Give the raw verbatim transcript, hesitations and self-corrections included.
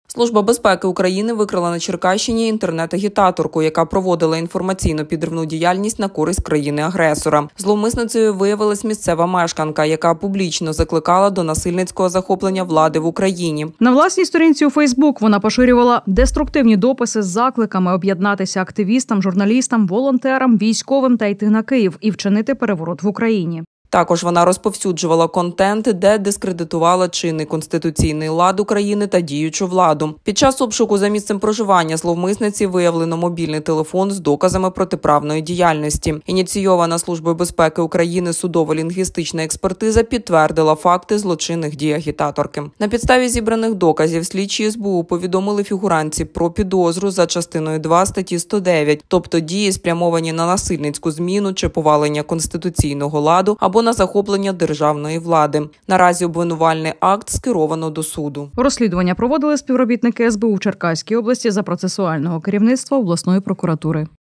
Служба безпеки України викрила на Черкащині інтернет-агітаторку, яка проводила інформаційно-підривну діяльність на користь країни-агресора. Зловмисницею виявилась місцева мешканка, яка публічно закликала до насильницького захоплення влади в Україні. На власній сторінці у Фейсбук вона поширювала деструктивні дописи з закликами об'єднатися активістам, журналістам, волонтерам, військовим та йти на Київ і вчинити переворот в Україні. Також вона розповсюджувала контент, де дискредитувала чинний конституційний лад України та діючу владу. Під час обшуку за місцем проживання зловмисниці виявлено мобільний телефон з доказами протиправної діяльності. Ініційована Службою безпеки України судово-лінгвістична експертиза підтвердила факти злочинних дій агітаторки. На підставі зібраних доказів слідчі ес бе у повідомили фігурантці про підозру за частиною два статті сто дев'ять, тобто дії, спрямовані на насильницьку зміну чи повалення конституційного ладу або на захоплення державної влади. Наразі обвинувальний акт скеровано до суду. Розслідування проводили співробітники ес бе у Черкаській області за процесуального керівництва обласної прокуратури.